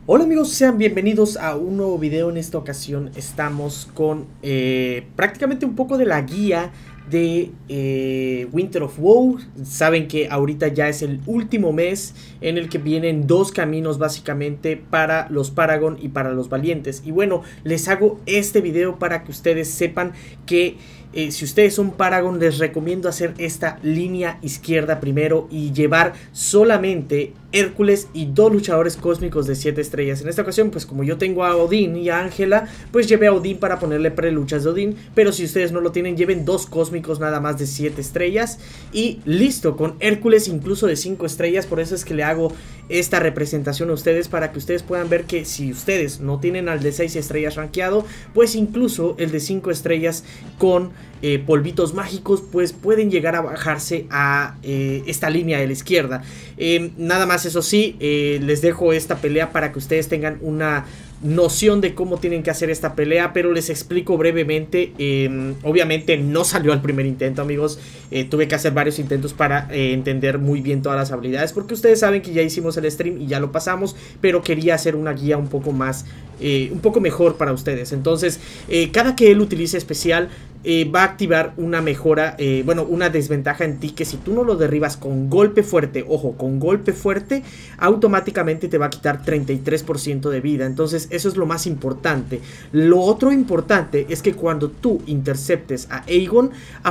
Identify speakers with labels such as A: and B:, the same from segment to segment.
A: Hola amigos, sean bienvenidos a un nuevo video. En esta ocasión estamos con prácticamente un poco de la guía de Winter of WoW. Saben que ahorita ya es el último mes en el que vienen dos caminos básicamente para los Paragon y para los Valientes. Y bueno, les hago este video para que ustedes sepan que si ustedes son Paragon, les recomiendo hacer esta línea izquierda primero y llevar solamente Hércules y dos luchadores cósmicos de 7 estrellas. En esta ocasión, pues como yo tengo a Odín y a Ángela, pues llevé a Odín para ponerle preluchas de Odín. Pero si ustedes no lo tienen, lleven dos cósmicos nada más de 7 estrellas. Y listo, con Hércules incluso de 5 estrellas. Por eso es que le hago esta representación a ustedes, para que ustedes puedan ver que si ustedes no tienen al de 6 estrellas rankeado, pues incluso el de 5 estrellas con polvitos mágicos, pues pueden llegar a bajarse a esta línea de la izquierda. Nada más, eso sí, les dejo esta pelea para que ustedes tengan una noción de cómo tienen que hacer esta pelea, pero les explico brevemente. Obviamente no salió al primer intento, amigos. Tuve que hacer varios intentos para entender muy bien todas las habilidades, porque ustedes saben que ya hicimos el stream y ya lo pasamos, pero quería hacer una guía un poco más, un poco mejor para ustedes. Entonces, cada que él utilice especial, va a activar una mejora, bueno, una desventaja en ti, que si tú no lo derribas con golpe fuerte, ojo, con golpe fuerte, automáticamente te va a quitar 33% de vida. Entonces eso es lo más importante. Lo otro importante es que cuando tú interceptes a Aegon,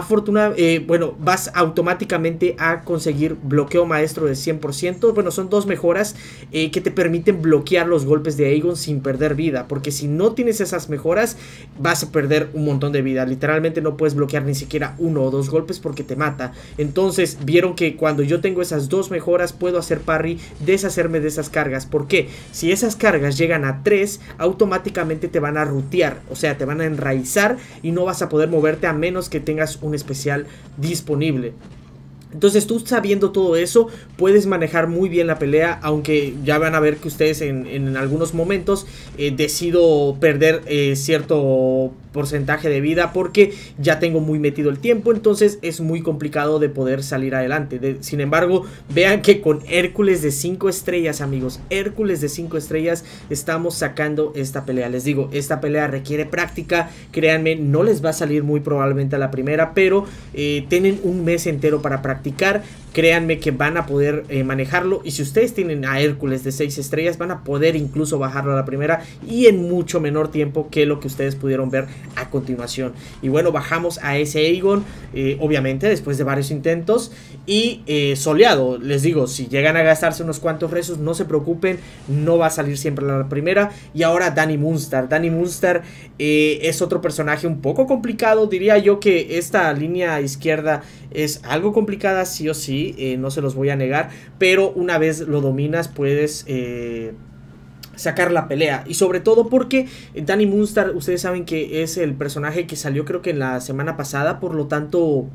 A: bueno, vas automáticamente a conseguir bloqueo maestro de 100%. Bueno, son dos mejoras que te permiten bloquear los golpes de Aegon sin perder vida, porque si no tienes esas mejoras, vas a perder un montón de vida. Literalmente no puedes bloquear ni siquiera uno o dos golpes porque te mata. Entonces vieron que cuando yo tengo esas dos mejoras, puedo hacer parry, deshacerme de esas cargas. Porque si esas cargas llegan a 3, automáticamente te van a rutear, o sea, te van a enraizar y no vas a poder moverte a menos que tengas un especial disponible. Entonces tú, sabiendo todo eso, puedes manejar muy bien la pelea. Aunque ya van a ver que ustedes en algunos momentos decido perder cierto porcentaje de vida, porque ya tengo muy metido el tiempo. Entonces es muy complicado de poder salir adelante. Sin embargo, vean que con Hércules de 5 estrellas, amigos, Hércules de 5 estrellas, estamos sacando esta pelea. Les digo, esta pelea requiere práctica. Créanme, no les va a salir muy probablemente a la primera, pero tienen un mes entero para practicar. Créanme que van a poder manejarlo. Y si ustedes tienen a Hércules de 6 estrellas, van a poder incluso bajarlo a la primera, y en mucho menor tiempo que lo que ustedes pudieron ver a continuación. Y bueno, bajamos a ese Aegon, obviamente después de varios intentos, y soleado. Les digo, si llegan a gastarse unos cuantos rezos, no se preocupen, no va a salir siempre a la primera. Y ahora Dani Moonstar. Dani Moonstar es otro personaje un poco complicado. Diría yo que esta línea izquierda es algo complicada, sí o sí, no se los voy a negar, pero una vez lo dominas puedes sacar la pelea. Y sobre todo porque Dani Moonstar, ustedes saben que es el personaje que salió creo que en la semana pasada, por lo tanto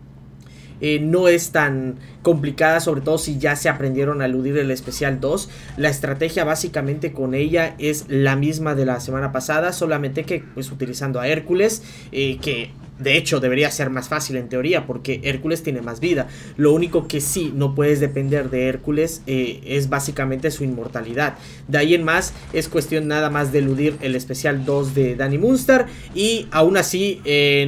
A: no es tan complicada, sobre todo si ya se aprendieron a eludir el especial 2. La estrategia básicamente con ella es la misma de la semana pasada, solamente que pues utilizando a Hércules, que de hecho debería ser más fácil en teoría, porque Hércules tiene más vida. Lo único que sí no puedes depender de Hércules es básicamente su inmortalidad. De ahí en más es cuestión nada más de eludir el especial 2 de Dani Moonstar. Y aún así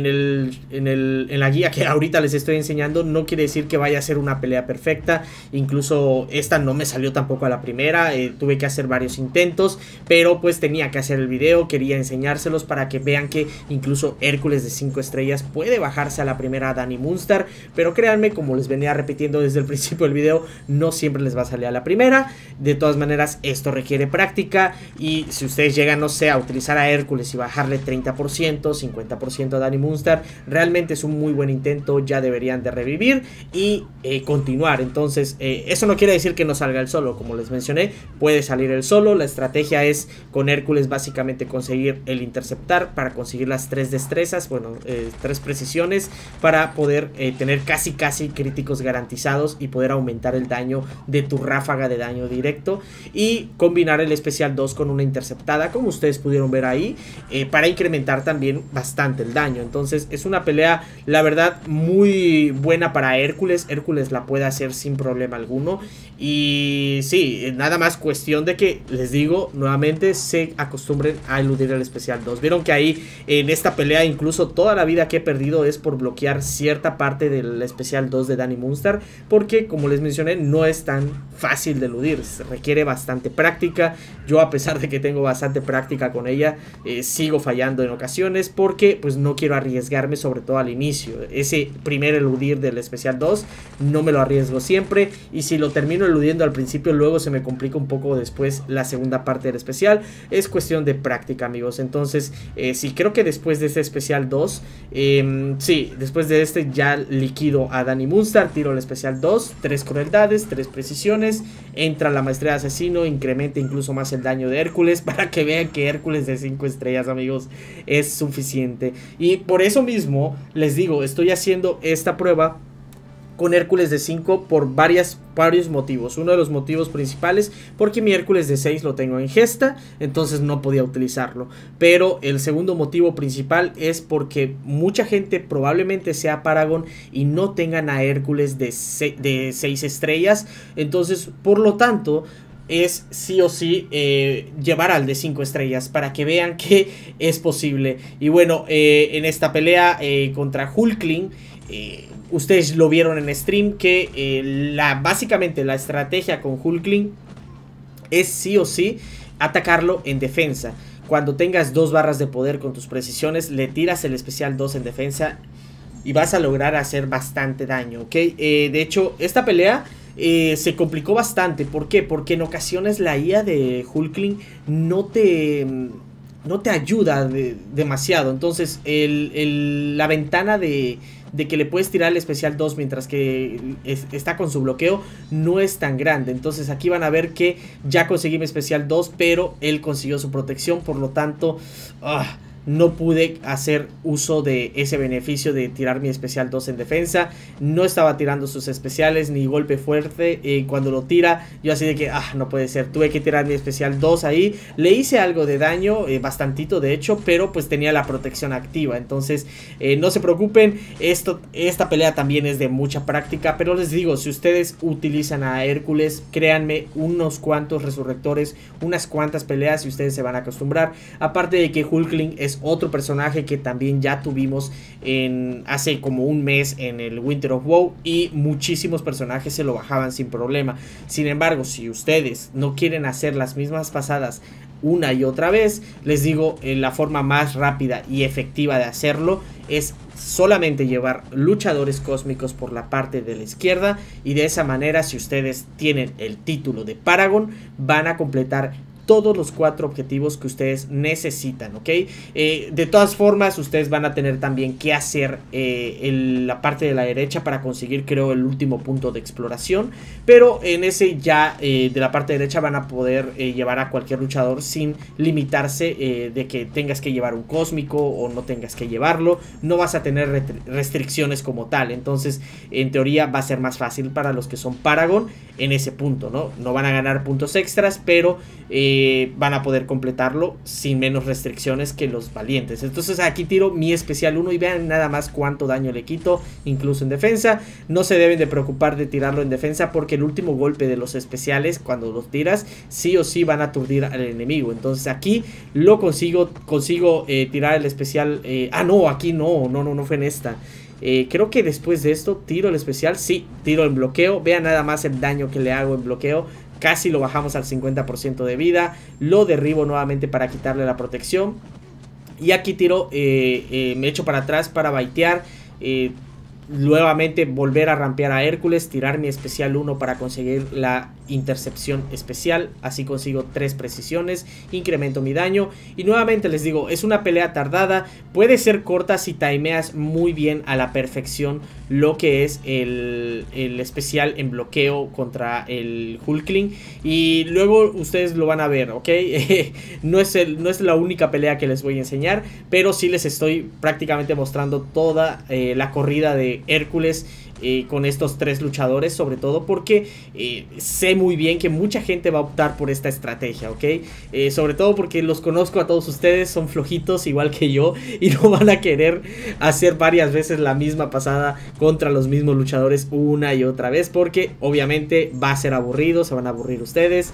A: en la guía que ahorita les estoy enseñando, no quiere decir que vaya a ser una pelea perfecta. Incluso esta no me salió tampoco a la primera, tuve que hacer varios intentos, pero pues tenía que hacer el video, quería enseñárselos para que vean que incluso Hércules de 5 estrellas puede bajarse a la primera a Dani Moonstar. Pero créanme, como les venía repitiendo desde el principio del video, no siempre les va a salir a la primera. De todas maneras, esto requiere práctica, y si ustedes llegan, no sé, a utilizar a Hércules y bajarle 30%, 50% a Dani Moonstar, realmente es un muy buen intento. Ya deberían de revivir y continuar. Entonces eso no quiere decir que no salga el solo. Como les mencioné, puede salir el solo. La estrategia es con Hércules básicamente conseguir el interceptar para conseguir las 3 destrezas, bueno, 3 precisiones para poder tener casi críticos garantizados y poder aumentar el daño de tu ráfaga de daño directo, y combinar el especial 2 con una interceptada, como ustedes pudieron ver ahí, para incrementar también bastante el daño. Entonces es una pelea, la verdad, muy buena para Hércules. Hércules la puede hacer sin problema alguno. Y sí, nada más cuestión de que, les digo nuevamente, se acostumbren a eludir el especial 2. Vieron que ahí en esta pelea, incluso toda la vida que he perdido es por bloquear cierta parte del especial 2 de Dani Moonstar, porque como les mencioné, no es tan fácil de eludir, se requiere bastante práctica. Yo, a pesar de que tengo bastante práctica con ella, sigo fallando en ocasiones porque pues no quiero arriesgarme, sobre todo al inicio. Ese primer eludir del especial 2 no me lo arriesgo siempre, y si lo termino eludiendo al principio, luego se me complica un poco después la segunda parte del especial. Es cuestión de práctica, amigos. Entonces sí, creo que después de este especial 2, sí, después de este ya liquido a Dani Moonstar, tiro el especial 2, 3 crueldades, 3 precisiones, entra la maestría de asesino, incrementa incluso más el daño de Hércules, para que vean que Hércules de 5 estrellas, amigos, es suficiente. Y por eso mismo les digo, estoy haciendo esta prueba con Hércules de 5 por varios motivos. Uno de los motivos principales, porque mi Hércules de 6 lo tengo en gesta, entonces no podía utilizarlo. Pero el segundo motivo principal es porque mucha gente probablemente sea Paragon y no tengan a Hércules de 6 estrellas. Entonces, por lo tanto, es sí o sí llevar al de 5 estrellas para que vean que es posible. Y bueno, en esta pelea contra Hulkling, ustedes lo vieron en stream que básicamente la estrategia con Hulkling es sí o sí atacarlo en defensa. Cuando tengas 2 barras de poder con tus precisiones, le tiras el especial 2 en defensa y vas a lograr hacer bastante daño, ¿ok? De hecho, esta pelea se complicó bastante. ¿Por qué? Porque en ocasiones la IA de Hulkling no te ayuda demasiado. Entonces la ventana de que le puedes tirar el especial 2 mientras que está con su bloqueo no es tan grande. Entonces aquí van a ver que ya conseguí mi especial 2, pero él consiguió su protección. Por lo tanto, no pude hacer uso de ese beneficio de tirar mi especial 2 en defensa. No estaba tirando sus especiales ni golpe fuerte. Cuando lo tira, yo así de que no puede ser, tuve que tirar mi especial 2 ahí. Le hice algo de daño, bastantito de hecho, pero pues tenía la protección activa. Entonces no se preocupen, esta pelea también es de mucha práctica. Pero les digo, si ustedes utilizan a Hércules, créanme, unos cuantos resurrectores, unas cuantas peleas y ustedes se van a acostumbrar. Aparte de que Hulkling es otro personaje que también ya tuvimos hace como un mes en el Winter of WoW, y muchísimos personajes se lo bajaban sin problema. Sin embargo, si ustedes no quieren hacer las mismas pasadas una y otra vez, les digo, la forma más rápida y efectiva de hacerlo es solamente llevar luchadores cósmicos por la parte de la izquierda, y de esa manera, si ustedes tienen el título de Paragon, van a completar todos los 4 objetivos que ustedes necesitan, ¿ok? De todas formas, ustedes van a tener también que hacer la parte de la derecha para conseguir, creo, el último punto de exploración. Pero en ese ya de la parte derecha van a poder llevar a cualquier luchador sin limitarse de que tengas que llevar un cósmico o no tengas que llevarlo. No vas a tener restricciones como tal. Entonces, en teoría, va a ser más fácil para los que son Paragon en ese punto, ¿no? No van a ganar puntos extras, pero van a poder completarlo sin menos restricciones que los valientes. Entonces aquí tiro mi especial 1 y vean nada más cuánto daño le quito, incluso en defensa. No se deben de preocupar de tirarlo en defensa, porque el último golpe de los especiales, cuando los tiras, sí o sí van a aturdir al enemigo. Entonces aquí lo consigo tirar el especial. No, aquí no fue en esta. Creo que después de esto tiro el especial. Sí, tiro en bloqueo. Vean nada más el daño que le hago en bloqueo. Casi lo bajamos al 50% de vida. Lo derribo nuevamente para quitarle la protección. Y aquí tiro, me echo para atrás para baitear. nuevamente volver a rampear a Hércules, tirar mi especial 1 para conseguir la intercepción especial, así consigo 3 precisiones, incremento mi daño y nuevamente les digo, es una pelea tardada, puede ser corta si timeas muy bien a la perfección lo que es el especial en bloqueo contra el Hulkling y luego ustedes lo van a ver, ¿ok? No es la única pelea que les voy a enseñar, pero sí les estoy prácticamente mostrando toda la corrida de Hércules con estos 3 luchadores, sobre todo porque sé muy bien que mucha gente va a optar por esta estrategia, ¿ok? Sobre todo porque los conozco a todos ustedes, son flojitos igual que yo y no van a querer hacer varias veces la misma pasada contra los mismos luchadores una y otra vez, porque obviamente va a ser aburrido, se van a aburrir ustedes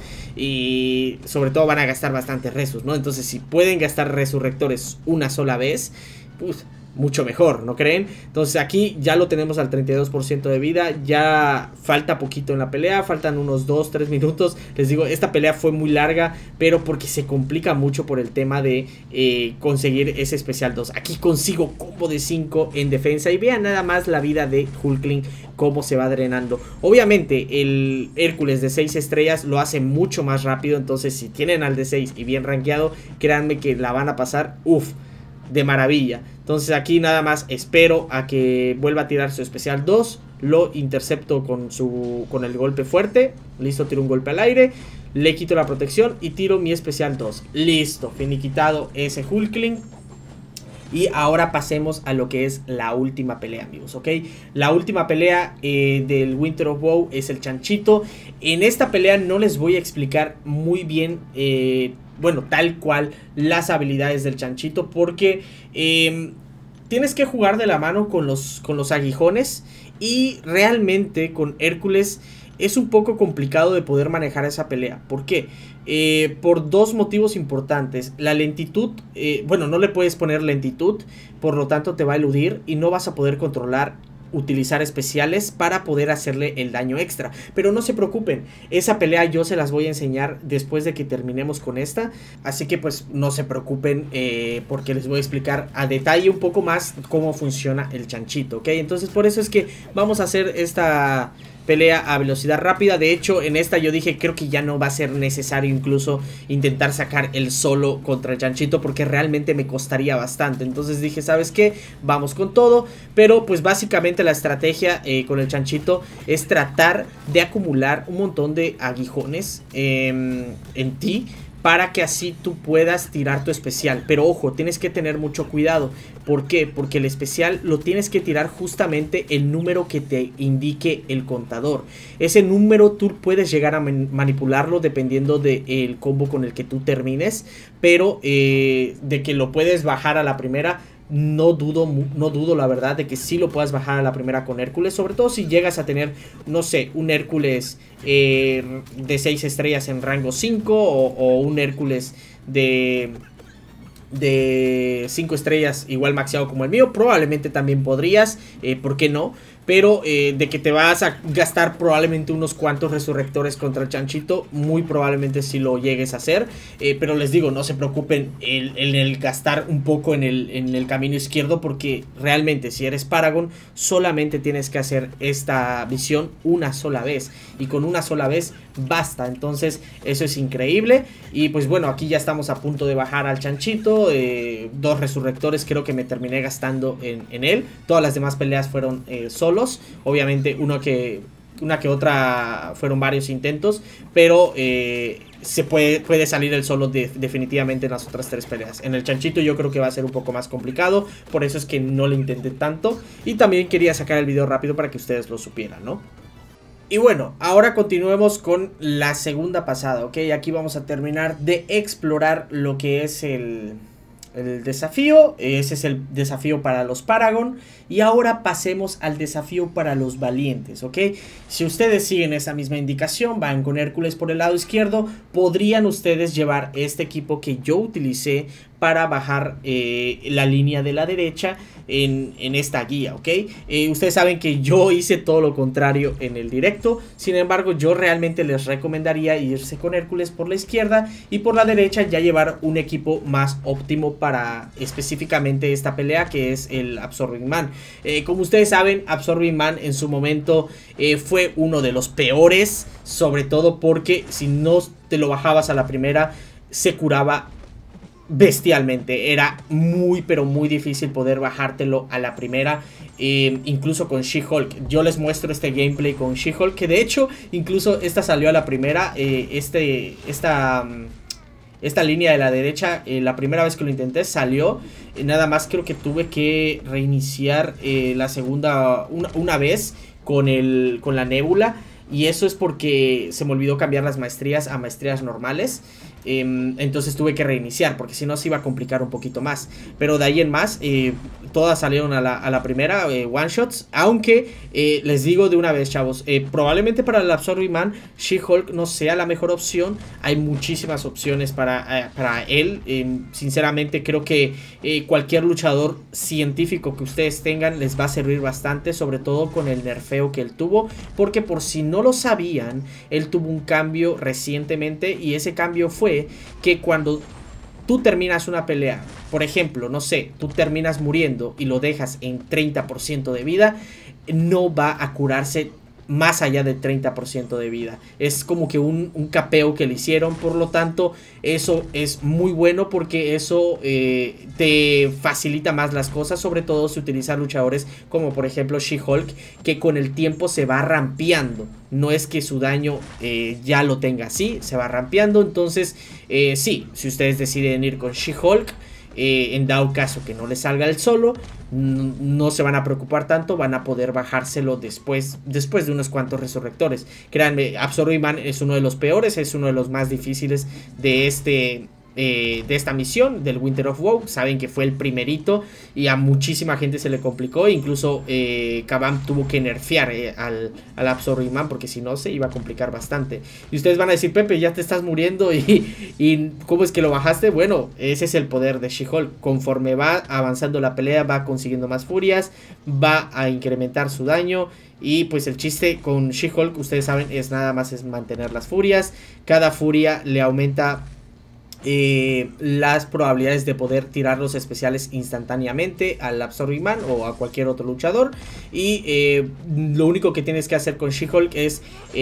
A: y sobre todo van a gastar bastante resus, ¿no? Entonces si pueden gastar resurrectores una sola vez, pues mucho mejor, ¿no creen? Entonces aquí ya lo tenemos al 32% de vida, ya falta poquito en la pelea, faltan unos 2-3 minutos, les digo, esta pelea fue muy larga, pero porque se complica mucho por el tema de conseguir ese especial 2, aquí consigo combo de 5 en defensa y vean nada más la vida de Hulkling, cómo se va drenando, obviamente el Hércules de 6 estrellas lo hace mucho más rápido, entonces si tienen al de 6 y bien rankeado, créanme que la van a pasar, de maravilla. Entonces aquí nada más espero a que vuelva a tirar su especial 2. Lo intercepto con el golpe fuerte. Listo, tiro un golpe al aire. Le quito la protección y tiro mi especial 2. Listo, finiquitado ese Hulkling. Y ahora pasemos a lo que es la última pelea, amigos, ¿ok? La última pelea del Winter of WoW es el chanchito. En esta pelea no les voy a explicar muy bien, bueno, tal cual las habilidades del chanchito, porque tienes que jugar de la mano con los aguijones y realmente con Hércules es un poco complicado de poder manejar esa pelea. ¿Por qué? Por 2 motivos importantes. La lentitud, bueno, no le puedes poner lentitud, por lo tanto te va a eludir y no vas a poder utilizar especiales para poder hacerle el daño extra, pero no se preocupen, esa pelea yo se las voy a enseñar después de que terminemos con esta, así que pues no se preocupen porque les voy a explicar a detalle un poco más cómo funciona el chanchito, ¿ok? Entonces por eso es que vamos a hacer esta pelea a velocidad rápida. De hecho en esta yo dije creo que ya no va a ser necesario incluso intentar sacar el solo contra el chanchito porque realmente me costaría bastante. Entonces dije, ¿sabes qué? Vamos con todo. Pero pues básicamente la estrategia con el chanchito es tratar de acumular un montón de aguijones en ti, para que así tú puedas tirar tu especial. Pero ojo, tienes que tener mucho cuidado. ¿Por qué? Porque el especial lo tienes que tirar justamente el número que te indique el contador. Ese número tú puedes llegar a manipularlo dependiendo del combo con el que tú termines. Pero de que lo puedes bajar a la primera, no dudo la verdad de que sí lo puedas bajar a la primera con Hércules. Sobre todo si llegas a tener, no sé, un Hércules de 6 estrellas en rango 5 o un Hércules de 5 estrellas igual maxeado como el mío. Probablemente también podrías, ¿por qué no? Pero de que te vas a gastar probablemente unos cuantos resurrectores contra el chanchito, muy probablemente si lo llegues a hacer. Pero les digo, no se preocupen en el gastar un poco en el camino izquierdo, porque realmente si eres Paragon solamente tienes que hacer esta misión una sola vez. Y con una sola vez basta, entonces eso es increíble. Y pues bueno, aquí ya estamos a punto de bajar al chanchito. 2 resurrectores creo que me terminé gastando en él. Todas las demás peleas fueron solos. Obviamente una que otra fueron varios intentos, pero se puede salir el solo definitivamente en las otras 3 peleas. En el chanchito yo creo que va a ser un poco más complicado, por eso es que no lo intenté tanto. Y también quería sacar el video rápido para que ustedes lo supieran, ¿no? Y bueno, ahora continuemos con la segunda pasada, ¿ok? Aquí vamos a terminar de explorar lo que es el desafío. Ese es el desafío para los Paragon. Y ahora pasemos al desafío para los valientes, ¿ok? Si ustedes siguen esa misma indicación, van con Hércules por el lado izquierdo, podrían ustedes llevar este equipo que yo utilicé para bajar la línea de la derecha en esta guía, ¿ok? Ustedes saben que yo hice todo lo contrario en el directo. Sin embargo, yo realmente les recomendaría irse con Hércules por la izquierda y por la derecha ya llevar un equipo más óptimo para específicamente esta pelea, que es el Absorbing Man. Como ustedes saben, Absorbing Man en su momento fue uno de los peores, sobre todo porque si no te lo bajabas a la primera, se curaba bestialmente. Era muy pero muy difícil poder bajártelo a la primera, incluso con She-Hulk. Yo les muestro este gameplay con She-Hulk, que de hecho incluso esta salió a la primera. Esta línea de la derecha, la primera vez que lo intenté salió, nada más creo que tuve que reiniciar la segunda una vez con la nébula. Y eso es porque se me olvidó cambiar las maestrías a maestrías normales. Entonces tuve que reiniciar, porque si no se iba a complicar un poquito más. Pero de ahí en más, todas salieron a la primera, one shots. Aunque les digo de una vez, chavos, probablemente para el Absorbing Man She-Hulk no sea la mejor opción. Hay muchísimas opciones para él. Sinceramente creo que cualquier luchador científico que ustedes tengan les va a servir bastante, sobre todo con el nerfeo que él tuvo. Porque por si no lo sabían, él tuvo un cambio recientemente, y ese cambio fue que cuando tú terminas una pelea, por ejemplo, no sé, tú terminas muriendo y lo dejas en 30% de vida, no va a curarse más allá del 30% de vida. Es como que un capeo que le hicieron. Por lo tanto, eso es muy bueno, porque eso te facilita más las cosas, sobre todo si utilizas luchadores como por ejemplo She-Hulk, que con el tiempo se va rampeando. No es que su daño ya lo tenga así, se va rampeando. Entonces sí, si ustedes deciden ir con She-Hulk, en dado caso que no le salga el solo, no se van a preocupar tanto, van a poder bajárselo después de unos cuantos resurrectores. Créanme, Absorbing Man es uno de los peores, es uno de los más difíciles de esta misión del Winter of WoW. Saben que fue el primerito y a muchísima gente se le complicó. Incluso Kabam tuvo que nerfear al Absorbing Man, porque si no se iba a complicar bastante. Y ustedes van a decir: Pepe, ya te estás muriendo y ¿cómo es que lo bajaste? Bueno, ese es el poder de She-Hulk. Conforme va avanzando la pelea, va consiguiendo más furias, va a incrementar su daño. Y pues el chiste con She-Hulk, ustedes saben, es nada más es mantener las furias. Cada furia le aumenta las probabilidades de poder tirar los especiales instantáneamente al Absorbing Man o a cualquier otro luchador. Y lo único que tienes que hacer con She-Hulk es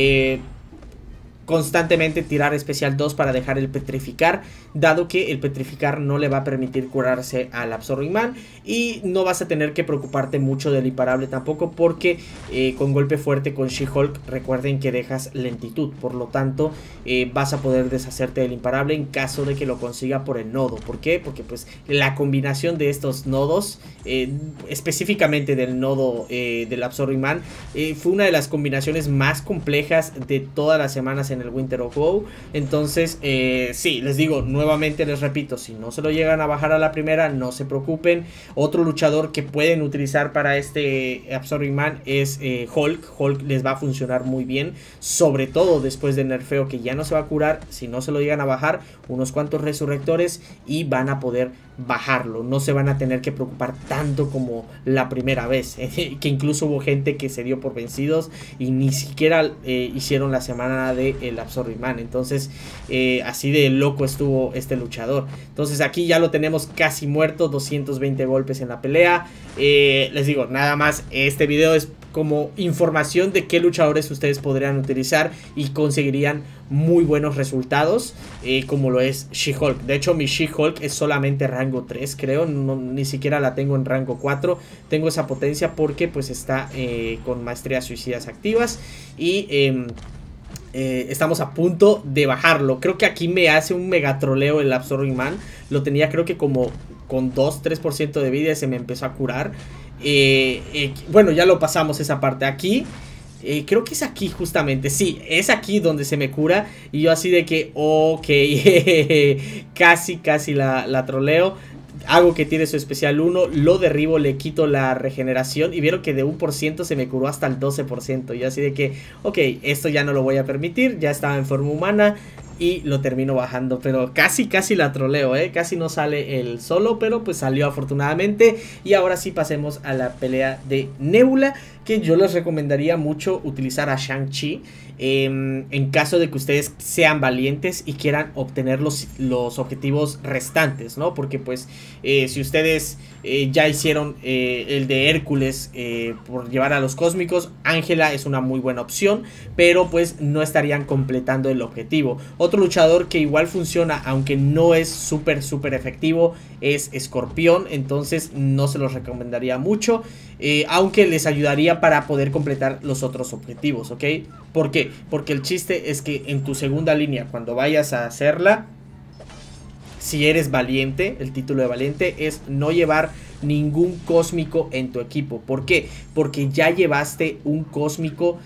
A: constantemente tirar especial 2 para dejar el petrificar, dado que el petrificar no le va a permitir curarse al Absorbing Man. Y no vas a tener que preocuparte mucho del imparable tampoco, porque con golpe fuerte con She-Hulk, recuerden que dejas lentitud. Por lo tanto vas a poder deshacerte del imparable en caso de que lo consiga por el nodo. ¿Por qué? Porque pues la combinación de estos nodos, específicamente del nodo del Absorbing Man, fue una de las combinaciones más complejas de todas las semanas en el Winter of WoW. Entonces sí, les digo, nuevamente les repito, si no se lo llegan a bajar a la primera, no se preocupen. Otro luchador que pueden utilizar para este Absorbing Man es Hulk. Hulk les va a funcionar muy bien, sobre todo después del nerfeo, que ya no se va a curar. Si no se lo llegan a bajar, unos cuantos resurrectores y van a poder bajarlo. No se van a tener que preocupar tanto como la primera vez, que incluso hubo gente que se dio por vencidos y ni siquiera hicieron la semana del Absorbing Man. Entonces así de loco estuvo este luchador. Entonces aquí ya lo tenemos casi muerto, 220 golpes en la pelea. Les digo, nada más, este video es como información de qué luchadores ustedes podrían utilizar y conseguirían muy buenos resultados, como lo es She-Hulk. De hecho, mi She-Hulk es solamente rango 3, creo, ni siquiera la tengo en rango 4. Tengo esa potencia porque pues está con maestrías suicidas activas y estamos a punto de bajarlo. Creo que aquí me hace un mega troleo el Absorbing Man. Lo tenía creo que como con 2-3% de vida y se me empezó a curar. Bueno, ya lo pasamos esa parte. Aquí creo que es aquí justamente. Sí, es aquí donde se me cura. Y yo así de que, ok, casi la troleo. Hago que tire su especial 1, lo derribo, le quito la regeneración y vieron que de 1% se me curó hasta el 12%. Y así de que, ok, esto ya no lo voy a permitir, ya estaba en forma humana. y lo termino bajando, pero casi la troleo, casi no sale el solo, pero pues salió afortunadamente. Y ahora sí pasemos a la pelea de Nebula, que yo les recomendaría mucho utilizar a Shang-Chi en caso de que ustedes sean valientes y quieran obtener los objetivos restantes, ¿no? Porque pues si ustedes ya hicieron el de Hércules por llevar a los cósmicos, Ángela es una muy buena opción, pero pues no estarían completando el objetivo. Otro luchador que igual funciona, aunque no es súper efectivo, es Escorpión, entonces no se los recomendaría mucho, aunque les ayudaría para poder completar los otros objetivos, ¿ok? ¿Por qué? Porque el chiste es que en tu segunda línea, cuando vayas a hacerla, si eres valiente, el título de valiente es no llevar ningún cósmico en tu equipo. ¿Por qué? Porque ya llevaste un cósmico,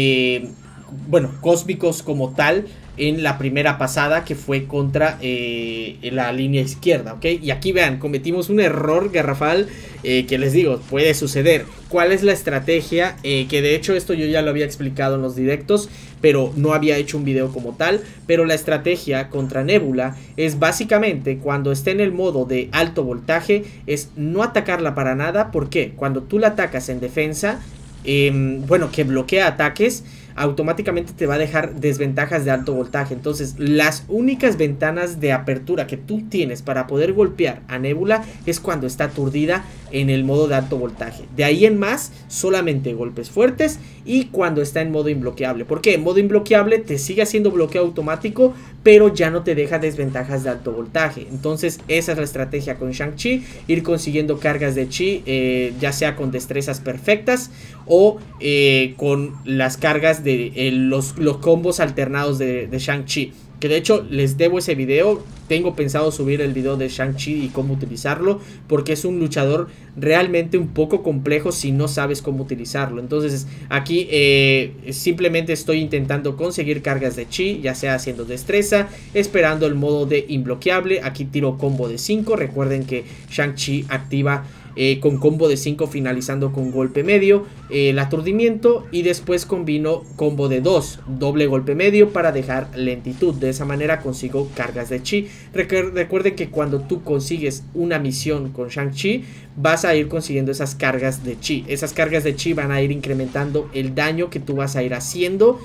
A: bueno, cósmicos como tal, en la primera pasada, que fue contra la línea izquierda, ¿ok? Y aquí vean, cometimos un error garrafal que les digo, puede suceder. ¿Cuál es la estrategia? Que de hecho esto yo ya lo había explicado en los directos, pero no había hecho un video como tal. Pero la estrategia contra Nebula es básicamente, cuando esté en el modo de alto voltaje, es no atacarla para nada. ¿Por qué? Cuando tú la atacas en defensa, bueno, que bloquea ataques, automáticamente te va a dejar desventajas de alto voltaje. Entonces las únicas ventanas de apertura que tú tienes para poder golpear a Nebula es cuando está aturdida en el modo de alto voltaje. De ahí en más, solamente golpes fuertes y cuando está en modo imbloqueable. ¿Por qué? En modo imbloqueable te sigue haciendo bloqueo automático, pero ya no te deja desventajas de alto voltaje. Entonces esa es la estrategia con Shang-Chi, ir consiguiendo cargas de chi, ya sea con destrezas perfectas o con las cargas de los combos alternados de Shang-Chi. Que de hecho les debo ese video. Tengo pensado subir el video de Shang-Chi y cómo utilizarlo, porque es un luchador realmente un poco complejo si no sabes cómo utilizarlo. Entonces aquí simplemente estoy intentando conseguir cargas de chi, ya sea haciendo destreza, esperando el modo de imbloqueable. Aquí tiro combo de 5. Recuerden que Shang-Chi activa con combo de 5 finalizando con golpe medio el aturdimiento, y después combino combo de 2, doble golpe medio para dejar lentitud. De esa manera consigo cargas de chi. Recuerden que cuando tú consigues una misión con Shang-Chi, vas a ir consiguiendo esas cargas de chi. Esas cargas de chi van a ir incrementando el daño que tú vas a ir haciendo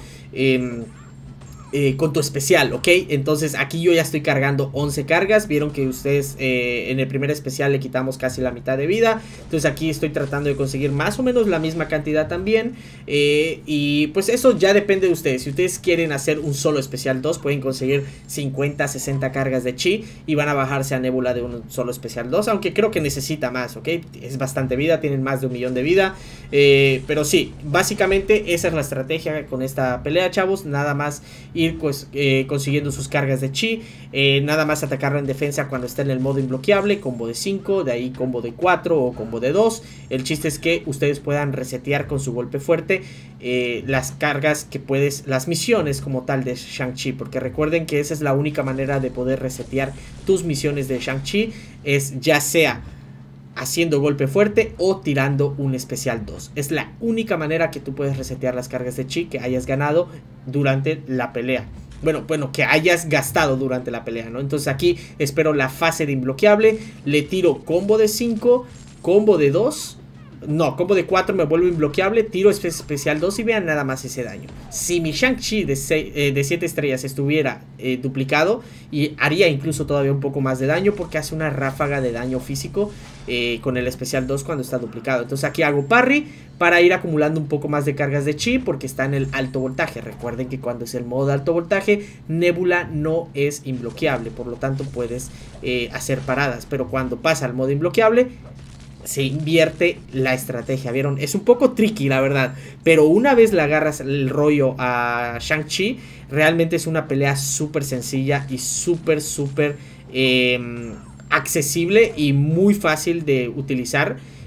A: con tu especial, ¿ok? Entonces aquí yo ya estoy cargando 11 cargas. Vieron que ustedes en el primer especial le quitamos casi la mitad de vida. Entonces aquí estoy tratando de conseguir más o menos la misma cantidad también. Y pues eso ya depende de ustedes. Si ustedes quieren hacer un solo especial 2, pueden conseguir 50, 60 cargas de chi y van a bajarse a Nebula de un solo especial 2. Aunque creo que necesita más, ¿ok? Es bastante vida, tienen más de 1 millón de vida. Pero sí, básicamente esa es la estrategia con esta pelea, chavos. Nada más ir pues consiguiendo sus cargas de chi, nada más atacarlo en defensa cuando está en el modo imbloqueable, combo de 5, de ahí combo de 4 o combo de 2. El chiste es que ustedes puedan resetear con su golpe fuerte las cargas que puedes, las misiones como tal de Shang-Chi, porque recuerden que esa es la única manera de poder resetear tus misiones de Shang-Chi, es ya sea haciendo golpe fuerte o tirando un especial 2. Es la única manera que tú puedes resetear las cargas de chi que hayas ganado durante la pelea. Bueno, que hayas gastado durante la pelea, ¿no? Entonces aquí espero la fase de imbloqueable, le tiro combo de 5, combo de 2, no, combo de 4, me vuelvo imbloqueable, tiro especial 2 y vean nada más ese daño. Si mi Shang-Chi de 7 estrellas estuviera duplicado, y haría incluso todavía un poco más de daño, porque hace una ráfaga de daño físico con el especial 2 cuando está duplicado. Entonces aquí hago parry para ir acumulando un poco más de cargas de chi, porque está en el alto voltaje. Recuerden que cuando es el modo de alto voltaje, Nebula no es imbloqueable, por lo tanto puedes hacer paradas. Pero cuando pasa al modo imbloqueable, se invierte la estrategia, ¿vieron? Es un poco tricky, la verdad, pero una vez le agarras el rollo a Shang-Chi, realmente es una pelea súper sencilla y súper accesible y muy fácil de utilizar.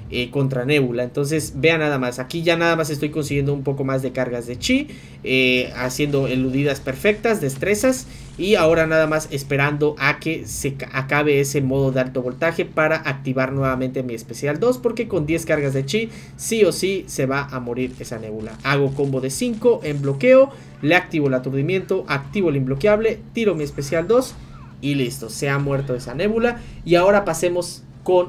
A: contra Nebula. Entonces vean nada más, aquí ya nada más estoy consiguiendo un poco más de cargas de chi, haciendo eludidas perfectas, destrezas, y ahora nada más esperando a que se acabe ese modo de alto voltaje para activar nuevamente mi especial 2, porque con 10 cargas de chi sí o sí se va a morir esa Nebula. Hago combo de 5 en bloqueo, le activo el aturdimiento, activo el imbloqueable, tiro mi especial 2 y listo, se ha muerto esa Nebula. Y ahora pasemos con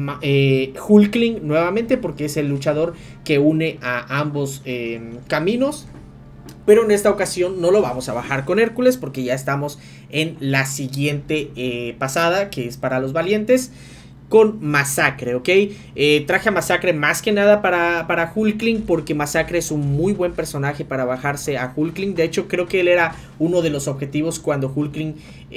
A: Hulkling nuevamente, porque es el luchador que une a ambos caminos. Pero en esta ocasión no lo vamos a bajar con Hércules, porque ya estamos en la siguiente pasada, que es para los valientes, con Masacre, ¿ok? Traje a Masacre más que nada para Hulkling, porque Masacre es un muy buen personaje para bajarse a Hulkling. De hecho, creo que él era uno de los objetivos cuando Hulkling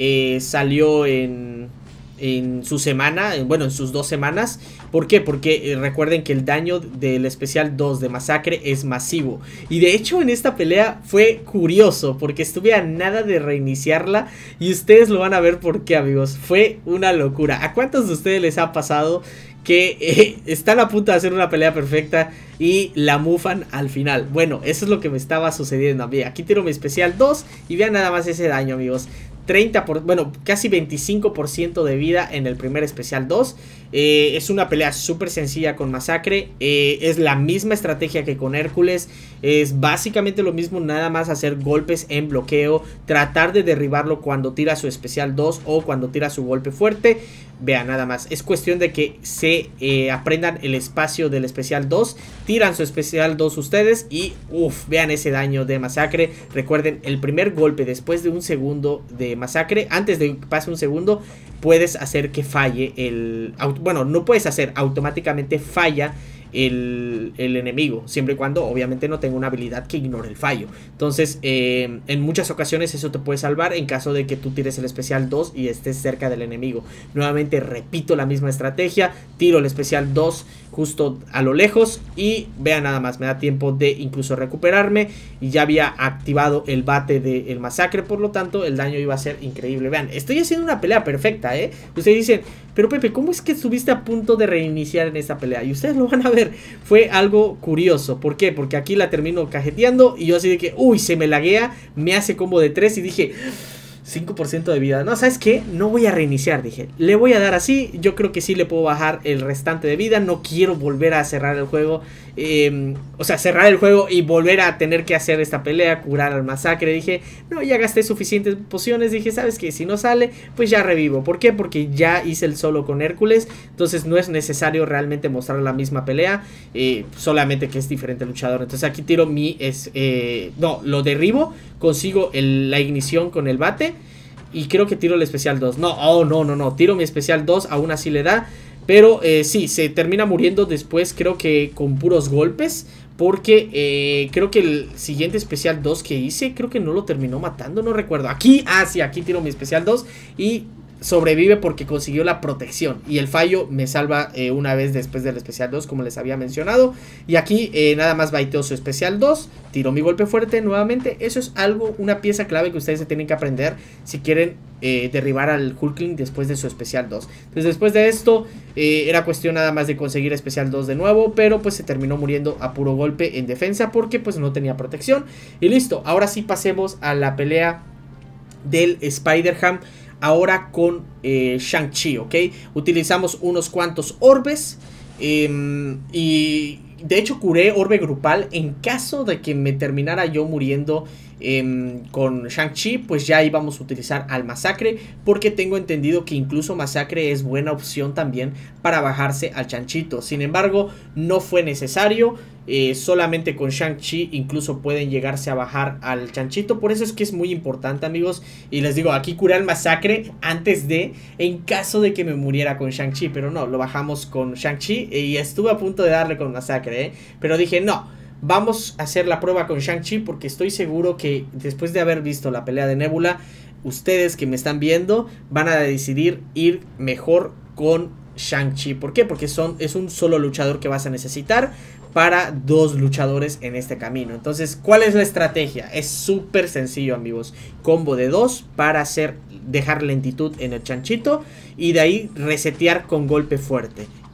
A: salió en su semana, bueno, en sus 2 semanas. ¿Por qué? Porque recuerden que el daño del especial 2 de Masacre es masivo. Y de hecho en esta pelea fue curioso, porque estuve a nada de reiniciarla, y ustedes lo van a ver por qué, amigos. Fue una locura. ¿A cuántos de ustedes les ha pasado que están a punto de hacer una pelea perfecta y la mufan al final? Bueno, eso es lo que me estaba sucediendo a mí. Aquí tiro mi especial 2 y vean nada más ese daño, amigos. Bueno, casi 25% de vida en el primer especial 2. Es una pelea súper sencilla con Masacre. Es la misma estrategia que con Hércules. Es básicamente lo mismo, nada más hacer golpes en bloqueo, tratar de derribarlo cuando tira su especial 2 o cuando tira su golpe fuerte. Vean nada más, es cuestión de que se aprendan el espacio del especial 2, tiran su especial 2 ustedes y vean ese daño de Masacre. Recuerden, el primer golpe después de un segundo de Masacre, antes de que pase un segundo, puedes hacer que falle bueno, no puedes hacer, automáticamente falla el enemigo, siempre y cuando obviamente no tenga una habilidad que ignore el fallo. Entonces en muchas ocasiones eso te puede salvar en caso de que tú tires el especial 2 y estés cerca del enemigo. Nuevamente repito la misma estrategia, tiro el especial 2 justo a lo lejos y vean nada más, me da tiempo de incluso recuperarme, y ya había activado el bate del Masacre, por lo tanto el daño iba a ser increíble. Vean, estoy haciendo una pelea perfecta, ustedes dicen, pero Pepe, ¿cómo es que estuviste a punto de reiniciar en esta pelea? Y ustedes lo van a ver, fue algo curioso. ¿Por qué? Porque aquí la termino cajeteando y yo así de que, se me laguea, me hace combo de 3 y dije, 5% de vida. No, ¿sabes qué? No voy a reiniciar, dije. Le voy a dar así. Yo creo que sí le puedo bajar el restante de vida. No quiero volver a cerrar el juego. O sea, cerrar el juego y volver a tener que hacer esta pelea, curar al Masacre. Dije, no, ya gasté suficientes pociones. Dije, ¿sabes qué? Si no sale, pues ya revivo. ¿Por qué? Porque ya hice el solo con Hércules. Entonces no es necesario realmente mostrar la misma pelea. Solamente que es diferente luchador. Entonces aquí tiro no, lo derribo. Consigo la ignición con el bate. Y creo que tiro el especial 2. No. Tiro mi especial 2. Aún así le da. Pero sí, se termina muriendo después, creo que con puros golpes. Porque creo que el siguiente especial 2 que hice, creo que no lo terminó matando, no recuerdo. Aquí tiro mi especial 2 y sobrevive porque consiguió la protección. Y el fallo me salva una vez después del especial 2, como les había mencionado. Y aquí nada más baiteo su especial 2. Tiro mi golpe fuerte nuevamente. Eso es una pieza clave que ustedes se tienen que aprender si quieren derribar al Hulkling después de su especial 2. Entonces después de esto era cuestión nada más de conseguir especial 2 de nuevo, pero pues se terminó muriendo a puro golpe en defensa porque pues no tenía protección. Y listo, ahora sí pasemos a la pelea del Spider-Ham. Ahora con Shang-Chi, ¿ok? Utilizamos unos cuantos orbes. Y de hecho curé orbe grupal. En caso de que me terminara yo muriendo con Shang-Chi, pues ya íbamos a utilizar al Masacre, porque tengo entendido que incluso Masacre es buena opción también para bajarse al Chanchito. Sin embargo, no fue necesario. Solamente con Shang-Chi incluso pueden llegarse a bajar al Chanchito. Por eso es que es muy importante, amigos. Y les digo, aquí curé al Masacre antes en caso de que me muriera con Shang-Chi. Pero no, lo bajamos con Shang-Chi. Y estuve a punto de darle con Masacre, pero dije, no, vamos a hacer la prueba con Shang-Chi, porque estoy seguro que después de haber visto la pelea de Nebula, ustedes que me están viendo van a decidir ir mejor con Shang-Chi. ¿Por qué? Porque es un solo luchador que vas a necesitar para 2 luchadores en este camino. Entonces, ¿cuál es la estrategia? Es súper sencillo, amigos. Combo de 2 para dejar lentitud en el Chanchito y de ahí resetear con golpe fuerte.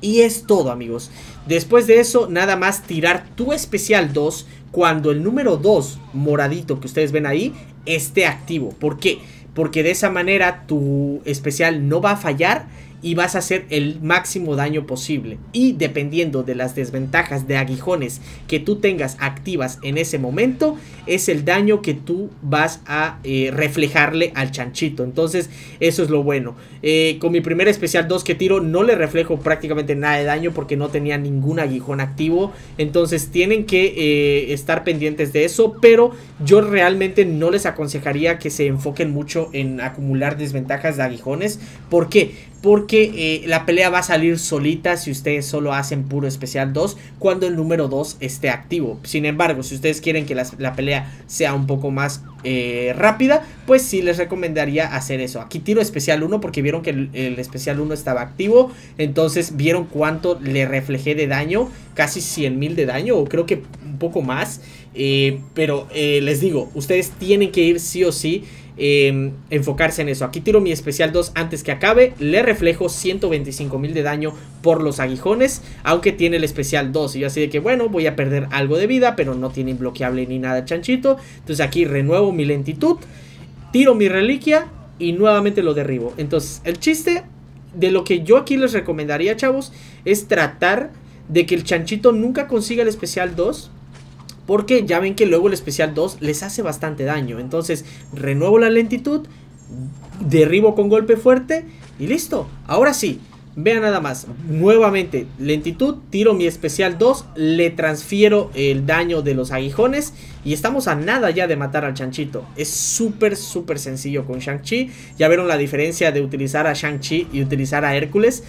A: Y es todo, amigos. Después de eso, nada más tirar tu especial 2 cuando el número 2 moradito que ustedes ven ahí esté activo. ¿Por qué? Porque de esa manera tu especial no va a fallar y vas a hacer el máximo daño posible. Y dependiendo de las desventajas de aguijones que tú tengas activas en ese momento, es el daño que tú vas a reflejarle al chanchito. Entonces eso es lo bueno. Con mi primer especial 2 que tiro no le reflejo prácticamente nada de daño porque no tenía ningún aguijón activo. Entonces tienen que estar pendientes de eso, pero yo realmente no les aconsejaría que se enfoquen mucho en acumular desventajas de aguijones. ¿Por qué? Porque la pelea va a salir solita si ustedes solo hacen puro especial 2 cuando el número 2 esté activo. Sin embargo, si ustedes quieren que la pelea sea un poco más rápida, pues sí les recomendaría hacer eso. Aquí tiro especial 1 porque vieron que el especial 1 estaba activo. Entonces vieron cuánto le reflejé de daño. Casi 100.000 de daño, o creo que un poco más. Pero les digo, ustedes tienen que ir sí o sí enfocarse en eso. Aquí tiro mi especial 2 antes que acabe. Le reflejo 125.000 de daño por los aguijones, aunque tiene el especial 2. Y yo así de que bueno, voy a perder algo de vida, pero no tiene imbloqueable ni nada chanchito. Entonces aquí renuevo mi lentitud, tiro mi reliquia y nuevamente lo derribo. Entonces el chiste de lo que yo aquí les recomendaría, chavos, es tratar de que el chanchito nunca consiga el especial 2, porque ya ven que luego el especial 2 les hace bastante daño. Entonces renuevo la lentitud, derribo con golpe fuerte y listo. Ahora sí, vean nada más. Nuevamente lentitud, tiro mi especial 2, le transfiero el daño de los aguijones y estamos a nada ya de matar al chanchito. Es súper sencillo con Shang-Chi. Ya vieron la diferencia de utilizar a Shang-Chi y utilizar a Hércules.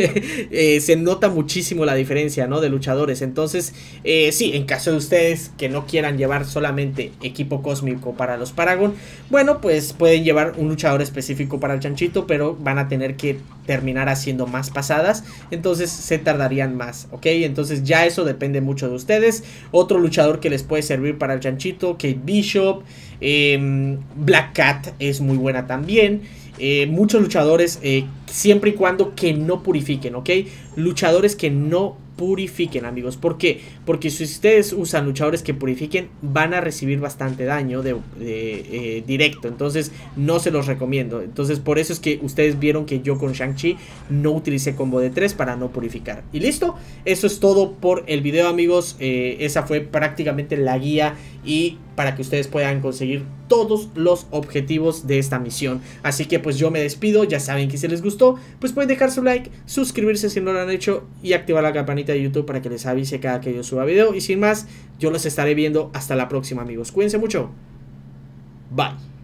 A: Se nota muchísimo la diferencia, ¿no? De luchadores. Entonces, sí, en caso de ustedes que no quieran llevar solamente equipo cósmico para los Paragon, bueno, pues pueden llevar un luchador específico para el chanchito, pero van a tener que terminar haciendo más pasadas, entonces se tardarían más, ¿ok? Entonces ya eso depende mucho de ustedes. Otro luchador que les puede servir para el chanchito, Kate Bishop, Black Cat es muy buena también. Muchos luchadores, siempre y cuando que no purifiquen, ¿ok? Luchadores que no purifiquen, amigos. ¿Por qué? Porque si ustedes usan luchadores que purifiquen, van a recibir bastante daño directo. Entonces no se los recomiendo. Entonces por eso es que ustedes vieron que yo con Shang-Chi no utilicé combo de 3 para no purificar. Y listo, eso es todo por el video, amigos. Esa fue prácticamente la guía y para que ustedes puedan conseguir todos los objetivos de esta misión. Así que pues yo me despido. Ya saben que si les gustó, pues pueden dejar su like, suscribirse si no lo han hecho y activar la campanita de YouTube para que les avise cada que yo suba video. Y sin más, yo los estaré viendo hasta la próxima, amigos. Cuídense mucho. Bye.